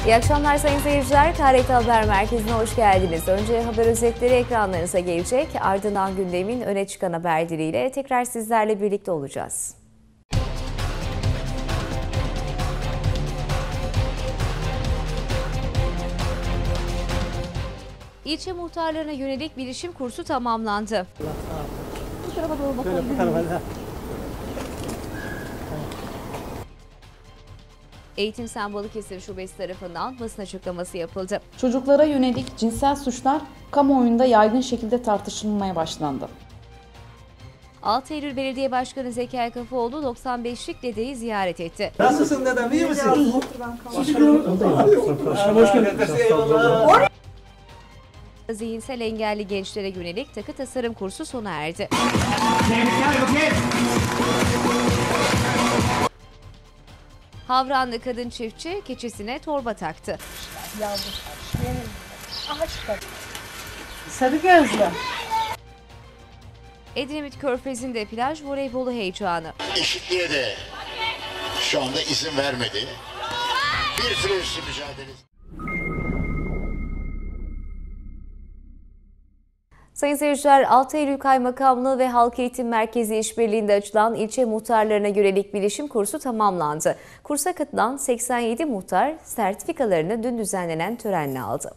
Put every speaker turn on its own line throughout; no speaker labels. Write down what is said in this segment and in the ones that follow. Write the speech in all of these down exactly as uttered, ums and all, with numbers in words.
İyi akşamlar sayın seyirciler. K R T Haber Merkezi'ne hoş geldiniz. Önce haber özetleri ekranlarınıza gelecek. Ardından gündemin öne çıkan haberleriyle tekrar sizlerle birlikte olacağız. İlçe muhtarlarına yönelik bilişim kursu tamamlandı. Bu tarafa doğru bakalım. Eğitim Sen Balıkesir Şubesi tarafından basın açıklaması yapıldı.
Çocuklara yönelik cinsel suçlar kamuoyunda yaygın şekilde tartışılmaya başlandı.
altı Eylül Belediye Başkanı Zekai Kafaoğlu doksan beşlik dedeyi ziyaret etti.
Nasılsın dedem, iyi misin?
Zihinsel engelli gençlere yönelik takı tasarım kursu sona erdi. Havranlı kadın çiftçi keçisine torba taktı.
Sarı gözlü.
Edremit Körfezi'nde plaj voleybolu heyecanı.
Eşitliğe de şu anda izin vermedi. Bir süre üstü mücadelesi.
Sayın seyirciler, altı Eylül Kaymakamlığı ve Halk Eğitim Merkezi işbirliğinde açılan ilçe muhtarlarına yönelik bilişim kursu tamamlandı. Kursa katılan seksen yedi muhtar sertifikalarını dün düzenlenen törenle aldı.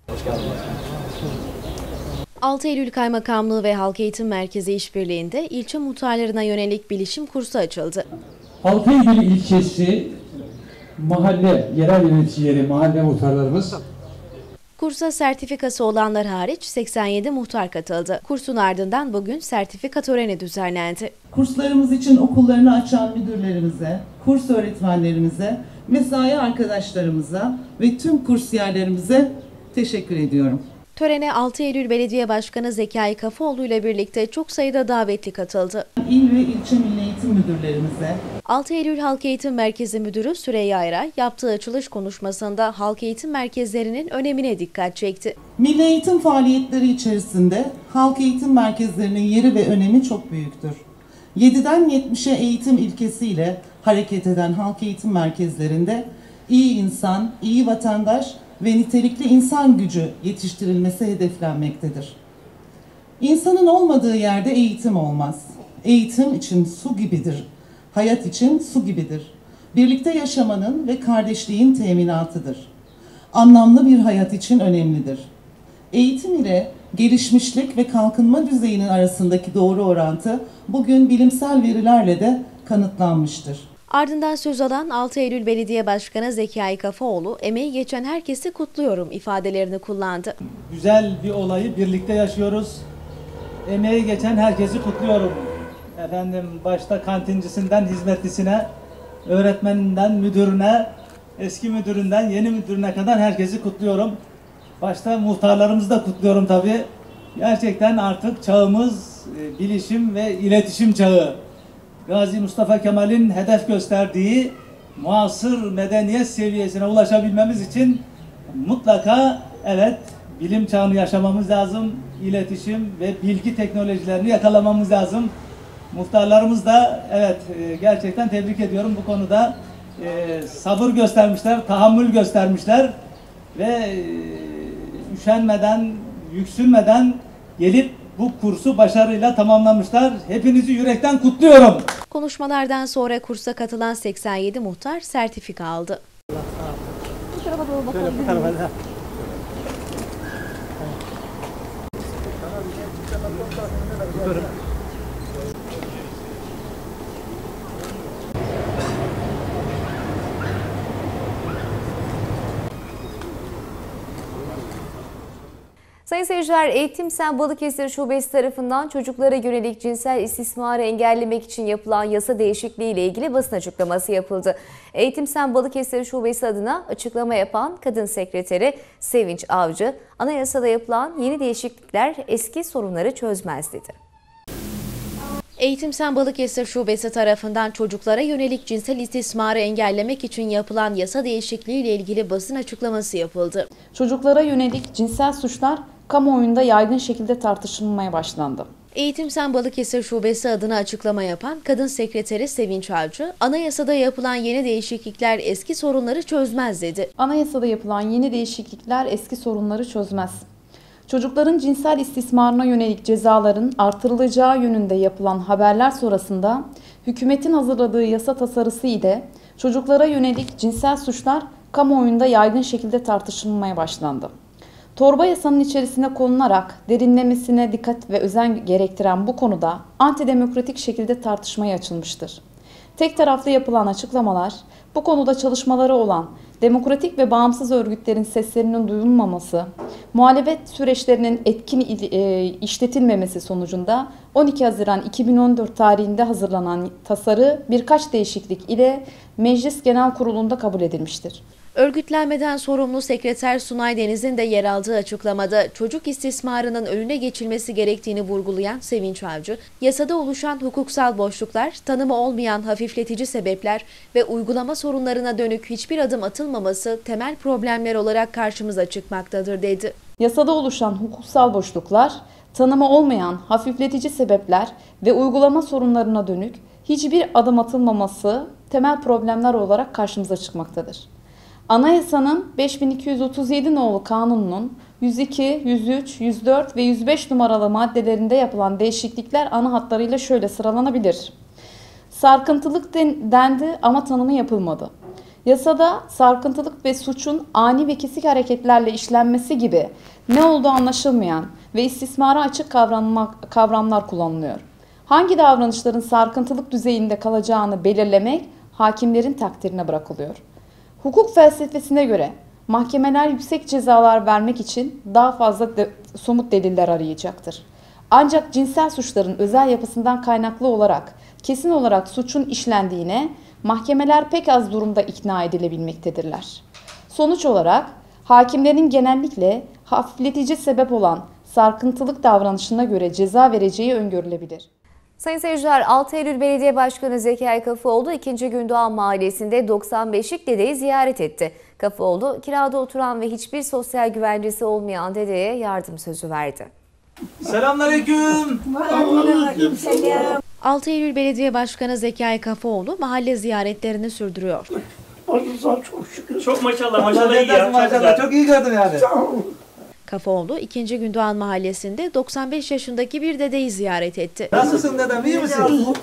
altı Eylül Kaymakamlığı ve Halk Eğitim Merkezi işbirliğinde ilçe muhtarlarına yönelik bilişim kursu açıldı.
altı Eylül ilçesi mahalle, yerel yöneticileri, mahalle muhtarlarımız.
Kursa sertifikası olanlar hariç seksen yedi muhtar katıldı. Kursun ardından bugün sertifika töreni düzenlendi.
Kurslarımız için okullarını açan müdürlerimize, kurs öğretmenlerimize, mesai arkadaşlarımıza ve tüm kursiyerlerimize teşekkür ediyorum.
Törene altı Eylül Belediye Başkanı Zekai Kafaoğlu ile birlikte çok sayıda davetli katıldı.
İl ve ilçe milli eğitim müdürlerimize,
altı Eylül Halk Eğitim Merkezi Müdürü Süreyya Eray yaptığı açılış konuşmasında halk eğitim merkezlerinin önemine dikkat çekti.
milli eğitim faaliyetleri içerisinde halk eğitim merkezlerinin yeri ve önemi çok büyüktür. yediden yetmişe eğitim ilkesiyle hareket eden halk eğitim merkezlerinde iyi insan, iyi vatandaş ve nitelikli insan gücü yetiştirilmesi hedeflenmektedir. İnsanın olmadığı yerde eğitim olmaz. Eğitim için su gibidir. Hayat için su gibidir. Birlikte yaşamanın ve kardeşliğin teminatıdır. Anlamlı bir hayat için önemlidir. Eğitim ile gelişmişlik ve kalkınma düzeyinin arasındaki doğru orantı bugün bilimsel verilerle de kanıtlanmıştır.
Ardından söz alan altı Eylül Belediye Başkanı Zekai Kafaoğlu, emeği geçen herkesi kutluyorum ifadelerini kullandı.
Güzel bir olayı birlikte yaşıyoruz. Emeği geçen herkesi kutluyorum. Efendim başta kantincisinden hizmetlisine, öğretmeninden müdürüne, eski müdüründen yeni müdürüne kadar herkesi kutluyorum. Başta muhtarlarımızı da kutluyorum tabii. Gerçekten artık çağımız e, bilişim ve iletişim çağı. Gazi Mustafa Kemal'in hedef gösterdiği muasır medeniyet seviyesine ulaşabilmemiz için mutlaka evet bilim çağını yaşamamız lazım, iletişim ve bilgi teknolojilerini yakalamamız lazım. Muhtarlarımız da evet gerçekten tebrik ediyorum bu konuda e, sabır göstermişler, tahammül göstermişler ve e, üşenmeden, yüksünmeden gelip bu kursu başarıyla tamamlamışlar. Hepinizi yürekten kutluyorum.
Konuşmalardan sonra kursa katılan seksen yedi muhtar sertifika aldı. Bu tarafa doğru bakalım. Sayın seyirciler, Eğitim Sen Balıkesir Şubesi tarafından çocuklara yönelik cinsel istismarı engellemek için yapılan yasa değişikliği ile ilgili basın açıklaması yapıldı. Eğitim Sen Balıkesir Şubesi adına açıklama yapan Kadın Sekreteri Sevinç Avcı, anayasada yapılan yeni değişiklikler eski sorunları çözmez dedi. Eğitim Sen Balıkesir Şubesi tarafından çocuklara yönelik cinsel istismarı engellemek için yapılan yasa değişikliği ile ilgili basın açıklaması yapıldı.
Çocuklara yönelik cinsel suçlar kamuoyunda yaygın şekilde tartışılmaya başlandı.
Eğitim Sen Balıkesir Şubesi adına açıklama yapan Kadın Sekreteri Sevinç Avcı, anayasada yapılan yeni değişiklikler eski sorunları çözmez dedi.
Anayasada yapılan yeni değişiklikler eski sorunları çözmez. Çocukların cinsel istismarına yönelik cezaların artırılacağı yönünde yapılan haberler sonrasında hükümetin hazırladığı yasa tasarısı ile çocuklara yönelik cinsel suçlar kamuoyunda yaygın şekilde tartışılmaya başlandı. Torba yasanın içerisine konularak derinlemesine dikkat ve özen gerektiren bu konuda antidemokratik şekilde tartışmaya açılmıştır. Tek taraflı yapılan açıklamalar, bu konuda çalışmaları olan demokratik ve bağımsız örgütlerin seslerinin duyulmaması, muhalefet süreçlerinin etkin işletilmemesi sonucunda on iki Haziran iki bin on dört tarihinde hazırlanan tasarı birkaç değişiklik ile Meclis Genel Kurulu'nda kabul edilmiştir.
Örgütlenmeden sorumlu Sekreter Sunay Deniz'in de yer aldığı açıklamada çocuk istismarının önüne geçilmesi gerektiğini vurgulayan Sevinç Avcı, yasada oluşan hukuksal boşluklar, tanımı olmayan hafifletici sebepler ve uygulama sorunlarına dönük hiçbir adım atılmaması temel problemler olarak karşımıza çıkmaktadır dedi.
Yasada oluşan hukuksal boşluklar, tanımı olmayan hafifletici sebepler ve uygulama sorunlarına dönük hiçbir adım atılmaması temel problemler olarak karşımıza çıkmaktadır. Anayasanın beş bin iki yüz otuz yedi nolu kanununun yüz iki, yüz üç, yüz dört ve yüz beş numaralı maddelerinde yapılan değişiklikler ana hatlarıyla şöyle sıralanabilir. Sarkıntılık dendi ama tanımı yapılmadı. Yasada sarkıntılık ve suçun ani ve kesik hareketlerle işlenmesi gibi ne olduğu anlaşılmayan ve istismara açık kavramlar kullanılıyor. Hangi davranışların sarkıntılık düzeyinde kalacağını belirlemek hakimlerin takdirine bırakılıyor. Hukuk felsefesine göre mahkemeler yüksek cezalar vermek için daha fazla de, somut deliller arayacaktır. Ancak cinsel suçların özel yapısından kaynaklı olarak kesin olarak suçun işlendiğine mahkemeler pek az durumda ikna edilebilmektedirler. Sonuç olarak hakimlerin genellikle hafifletici sebep olan sarkıntılık davranışına göre ceza vereceği öngörülebilir.
Sayın seyirciler, altı Eylül Belediye Başkanı Zekai Kafaoğlu ikinci Gündoğan Mahallesi'nde doksan beşlik dedeyi ziyaret etti. Kafaoğlu, kirada oturan ve hiçbir sosyal güvencesi olmayan dedeye yardım sözü verdi.
Selamünaleyküm.
altı Eylül Belediye Başkanı Zekai Kafaoğlu mahalle ziyaretlerini sürdürüyor.
Çok şükür. Çok maşallah maşallah iyi ya.
Maşallah çok iyi gördüm yani.
Kafaoğlu ikinci Gündoğan Mahallesi'nde doksan beş yaşındaki bir dedeyi ziyaret etti.
Nasılsın dedem, iyi misin?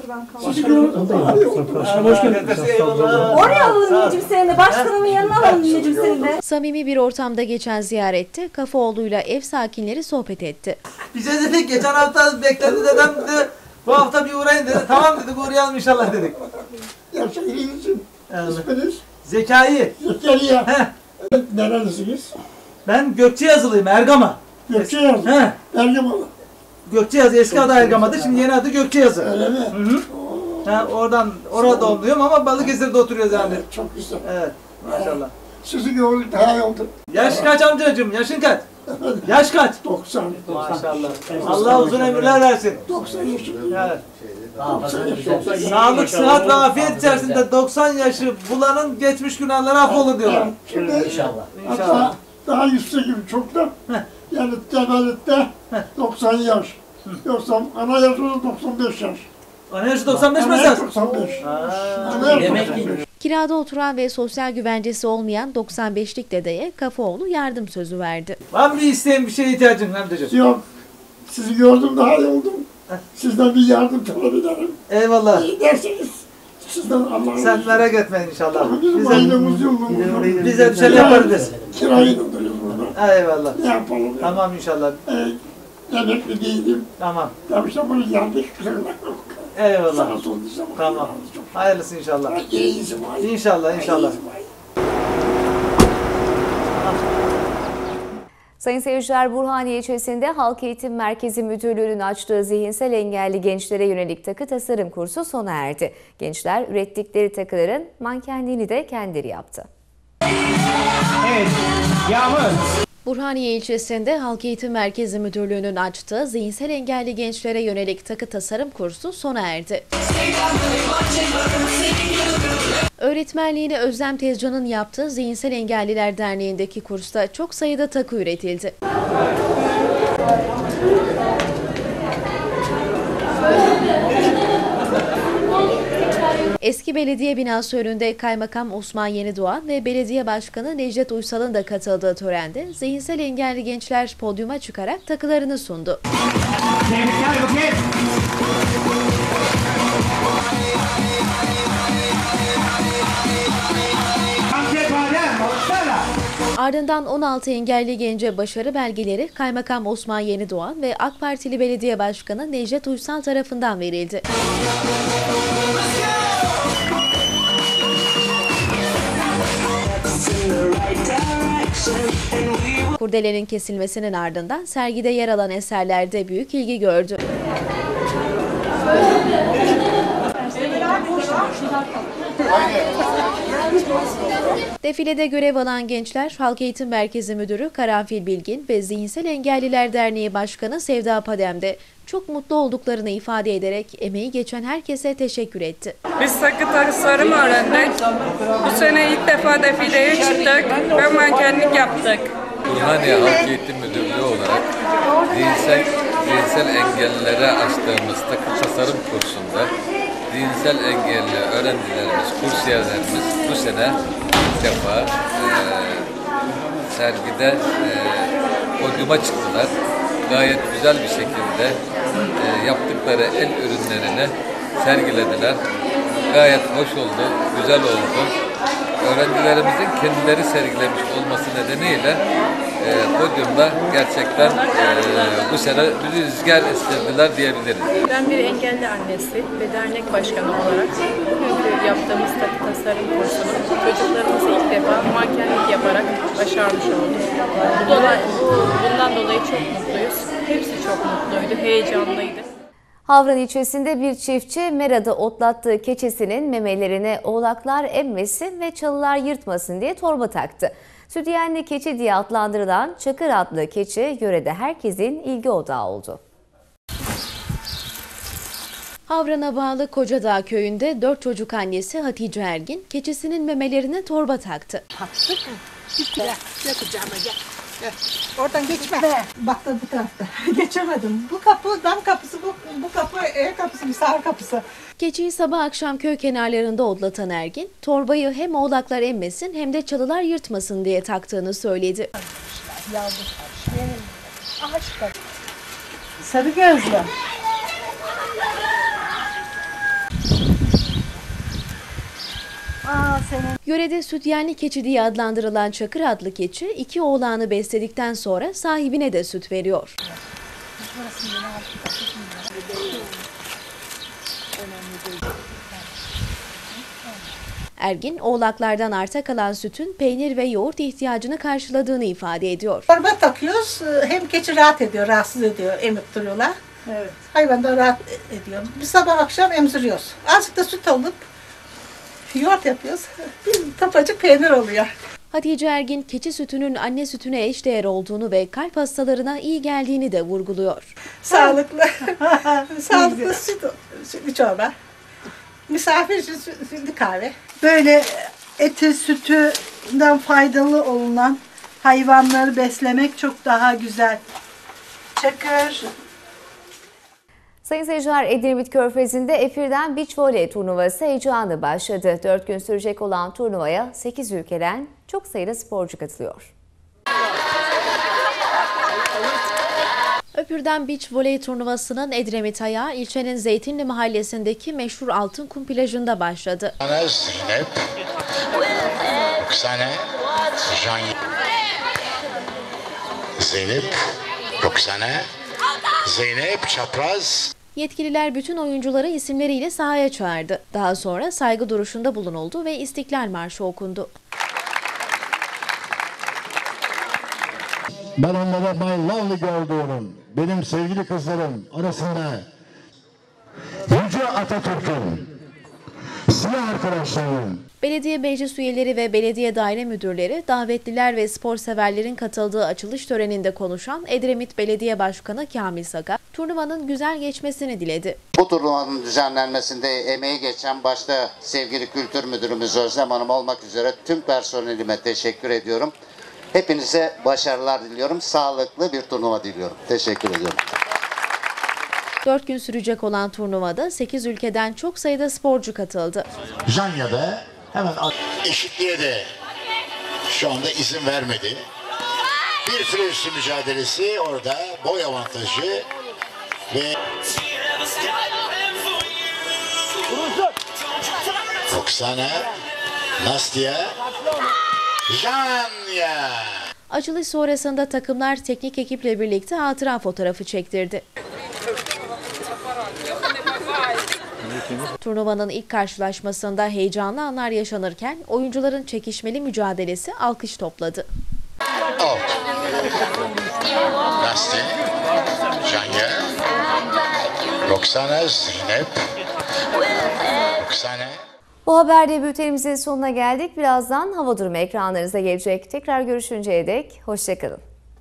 Hoş geldin.
Oraya alalım Necip seni de. Başkanımın yanına alalım Necip seni de.
Samimi bir ortamda geçen ziyarette Kafaoğlu'yla ev sakinleri sohbet etti.
Bize dedik geçen hafta bekledi dedem dedi. Bu hafta bir uğrayın dedi. Tamam dedik, uğrayalım inşallah dedik.
Yaşa iyi misin? İsminiz?
Zekai.
Zekeriya.
Heh.
Nerelisiniz?
Ben Gökçeyazılıyım, Ergama.
Gökçeyazı.
He.
Ergamalı.
Gökçeyazı, eski adı Ergama'dı, şimdi yeni adı Gökçeyazı.
Öyle mi?
Hı hı. Ha, oradan, orada doğumluyum ama Balıkesir'de oturuyoruz yani.
Evet, çok güzel.
Evet, maşallah.
Sizi gördük daha iyi oldu.
Yaş kaç amcacığım, yaşın kaç? Yaş kaç?
doksan.
Maşallah. Allah uzun ömürler versin.
doksan yaşındayım.
Evet.
doksan yaşındayım.
Sağlık, sıhhat ve afiyet içerisinde doksan yaşı bulanın geçmiş günahları affolur diyorlar.
Şimdi
İnşallah.
hatta daha yüksekim çok da. Yani temelde doksan yaş. Yoksa anayasada doksan beş yaş.
Anayasa doksan beş mi
Anayasa
esas?
doksan beş. Anayasa doksan beş.
Kirada oturan ve sosyal güvencesi olmayan doksan beşlik dedeye Kafaoğlu yardım sözü verdi.
Var mı bir isteğin, bir şeye ihtiyacın amcacığım?
Yok. Sizi gördüm daha iyi oldum. Sizden bir yardım talep ederim.
Eyvallah.
İyi derseniz sizden Allah'ın
Sen merak etme inşallah.
Bizim
Bize,
ailemiz yok mu?
bize bir şey yaparız biz.
Kirayı ödüyoruz burada.
Eyvallah.
Ne yapalım? ya?
Tamam inşallah.
Ee, emekli değilim.
Tamam.
Ya işte bunu yandık.
Eyvallah.
Sağa sol diyeceğim.
Tamam. Hayırlısı inşallah.
İyisi var.
İnşallah inşallah.
Sayın seyirciler, Burhaniye ilçesinde Halk Eğitim Merkezi Müdürlüğü'nün açtığı zihinsel engelli gençlere yönelik takı tasarım kursu sona erdi. Gençler ürettikleri takıların mankenliğini de kendileri yaptı.
Evet, Yağmur.
Burhaniye ilçesinde Halk Eğitim Merkezi Müdürlüğü'nün açtığı zihinsel engelli gençlere yönelik takı tasarım kursu sona erdi. Öğretmenliğini Özlem Tezcan'ın yaptığı Zihinsel Engelliler Derneği'ndeki kursta çok sayıda takı üretildi. Eski belediye binası önünde Kaymakam Osman Yenidoğan ve Belediye Başkanı Necdet Uysal'ın da katıldığı törende zihinsel engelli gençler podyuma çıkarak takılarını sundu. Ardından on altı engelli gence başarı belgeleri Kaymakam Osman Yenidoğan ve AK Partili Belediye Başkanı Necdet Uysal tarafından verildi. Kurdelenin kesilmesinin ardından sergide yer alan eserlerde büyük ilgi gördü. Defilede görev alan gençler Halk Eğitim Merkezi Müdürü Karanfil Bilgin ve Zihinsel Engelliler Derneği Başkanı Sevda Padem'de çok mutlu olduklarını ifade ederek emeği geçen herkese teşekkür etti.
Biz takı tasarım öğrendik. Bu sene ilk defa defileye çıktık ve mankenlik yaptık.
Burhaniye Halk Eğitim Müdürlüğü olarak zihinsel, zihinsel engellilere açtığımız takı tasarım kursunda zihinsel engelli öğrencilerimiz, kursiyerlerimiz bu sene ilk defa e, sergide e, podyuma çıktılar. Gayet güzel bir şekilde e, yaptıkları el ürünlerini sergilediler. Gayet hoş oldu, güzel oldu. Öğrencilerimizin kendileri sergilemiş olması nedeniyle e, podyumda gerçekten e, bu sene bir rüzgar estirdiler diyebiliriz.
Ben bir engelli annesi ve dernek başkanı olarak bugünkü yaptığımız takı tasarım kursunu çocuklarımızı ilk defa mankenlik yaparak başarmış olduk. Bu dolayı, bundan dolayı çok mutluyuz. Hepsi çok mutluydu, heyecanlıydı.
Havran ilçesinde bir çiftçi merada otlattığı keçisinin memelerine oğlaklar emmesin ve çalılar yırtmasın diye torba taktı. Südyenli keçi diye adlandırılan Çakır adlı keçi yörede herkesin ilgi odağı oldu.
Havran'a bağlı Kocadağ köyünde dört çocuk annesi Hatice Ergin keçisinin memelerine torba taktı.
Taktık. Gel, gel kucağıma gel. Gel. Oradan geçme. Bak da bu tarafta. Geçemedim. Bu kapı dam kapısı, bu, bu kapı ev kapısı, misafir kapısı.
Keçiyi sabah akşam köy kenarlarında otlatan Ergin, torbayı hem oğlaklar emmesin hem de çalılar yırtmasın diye taktığını söyledi.
Yavrum kardeş. Benim. Aha çıkar. Sarı gözlü. Aa, senin.
Yörede sütyenli keçi diye adlandırılan Çakır adlı keçi iki oğlağını besledikten sonra sahibine de süt veriyor. Ergin, oğlaklardan arta kalan sütün peynir ve yoğurt ihtiyacını karşıladığını ifade ediyor.
Torba takıyoruz, hem keçi rahat ediyor, rahatsız ediyor, emip duruyorlar. Evet. Hayvan da rahat ediyor. Bir sabah akşam emziriyoruz. Azıcık da süt alıp yoğurt yapıyoruz. Bir tapacık peynir oluyor.
Hatice Ergin, keçi sütünün anne sütüne eşdeğer olduğunu ve kalp hastalarına iyi geldiğini de vurguluyor.
Sağlıklı, sağlıklı süt, sütlü çorba. Misafir için sütlü kahve.
Böyle eti, sütünden faydalı olunan hayvanları beslemek çok daha güzel. Çakır.
Sayın seyirciler, Edremit Körfezi'nde Efir'den beach voley turnuvası heyecanı başladı. dört gün sürecek olan turnuvaya sekiz ülkeden çok sayıda sporcu katılıyor.
Öpür'den beach voley turnuvasının Edremit ayağı ilçenin Zeytinli mahallesindeki meşhur Altın Kum plajında başladı.
Zeynep, Roxane, Jean, Zeynep, Roxane, Zeynep, Çapraz.
Yetkililer bütün oyuncuları isimleriyle sahaya çağırdı. Daha sonra saygı duruşunda bulunuldu ve İstiklal Marşı okundu.
Ben onlara My Lovely Girl diyorum. Benim sevgili kızlarım arasında Yüce Atatürk'ün silah arkadaşlarım.
Belediye meclis üyeleri ve belediye daire müdürleri, davetliler ve spor severlerin katıldığı açılış töreninde konuşan Edremit Belediye Başkanı Kamil Saka, turnuvanın güzel geçmesini diledi.
Bu turnuvanın düzenlenmesinde emeği geçen başta sevgili Kültür Müdürümüz Özlem Hanım olmak üzere tüm personelime teşekkür ediyorum. Hepinize başarılar diliyorum. Sağlıklı bir turnuva diliyorum. Teşekkür ediyorum.
dört gün sürecek olan turnuvada sekiz ülkeden çok sayıda sporcu katıldı.
Janya'da hemen eşitliğe de şu anda izin vermedi. Bir file üstü mücadelesi orada, boy avantajı ve Oksana, Nastya, Janya.
Açılış sonrasında takımlar teknik ekiple birlikte hatıra fotoğrafı çektirdi. Turnuvanın ilk karşılaşmasında heyecanlı anlar yaşanırken oyuncuların çekişmeli mücadelesi alkış topladı.
Out. Nastya, Janya, Roxana, Zeynep, Oksana.
Bu haberle bültenimizin sonuna geldik. Birazdan hava durumu ekranlarınıza gelecek. Tekrar görüşünceye dek hoşçakalın.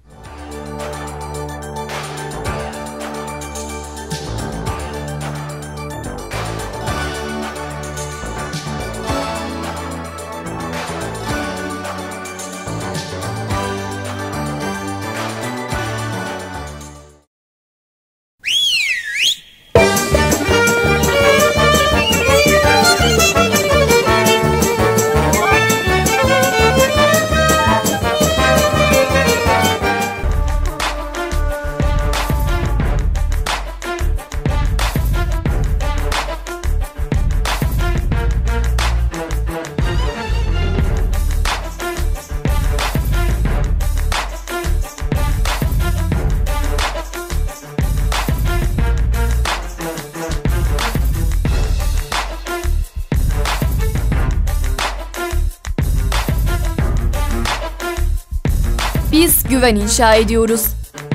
Biz güven inşa ediyoruz.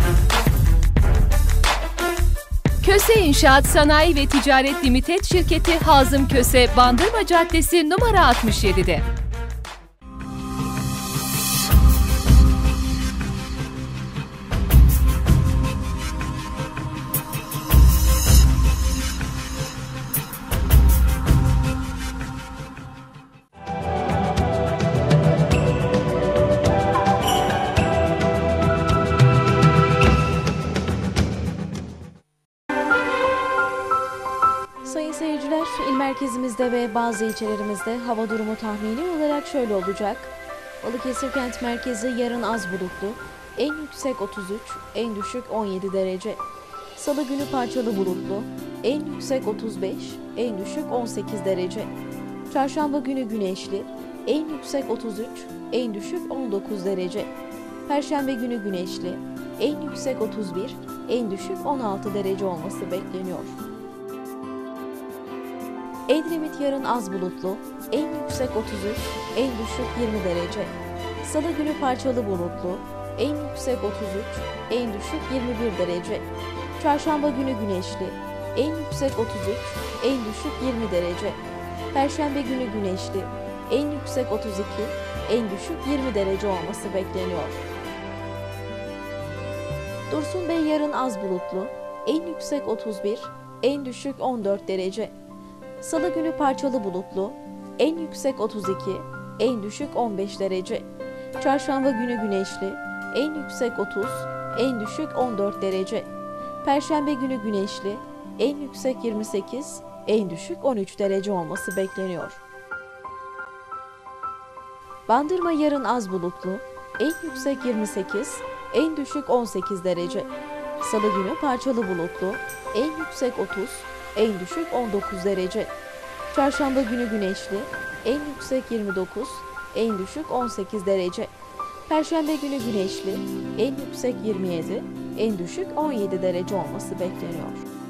Köse İnşaat Sanayi ve Ticaret Limited şirketi Hazım Köse, Bandırma Caddesi numara altmış yedi'de.
Sayın seyirciler, il merkezimizde ve bazı ilçelerimizde hava durumu tahmini olarak şöyle olacak. Balıkesir kent merkezi yarın az bulutlu, en yüksek otuz üç, en düşük on yedi derece. Salı günü parçalı bulutlu, en yüksek otuz beş, en düşük on sekiz derece. Çarşamba günü güneşli, en yüksek otuz üç, en düşük on dokuz derece. Perşembe günü güneşli, en yüksek otuz bir, en düşük on altı derece olması bekleniyor. Edremit yarın az bulutlu, en yüksek otuz üç, en düşük yirmi derece. Salı günü parçalı bulutlu, en yüksek otuz üç, en düşük yirmi bir derece. Çarşamba günü güneşli, en yüksek otuz üç, en düşük yirmi derece. Perşembe günü güneşli, en yüksek otuz iki, en düşük yirmi derece olması bekleniyor. Dursun Bey yarın az bulutlu, en yüksek otuz bir, en düşük on dört derece. Salı günü parçalı bulutlu, en yüksek otuz iki, en düşük on beş derece. Çarşamba günü güneşli, en yüksek otuz, en düşük on dört derece. Perşembe günü güneşli, en yüksek yirmi sekiz, en düşük on üç derece olması bekleniyor. Bandırma yarın az bulutlu, en yüksek yirmi sekiz, en düşük on sekiz derece. Salı günü parçalı bulutlu, en yüksek otuz, en düşük on dokuz derece. Çarşamba günü güneşli, en yüksek yirmi dokuz, en düşük on sekiz derece. Perşembe günü güneşli, en yüksek yirmi yedi, en düşük on yedi derece olması bekleniyor.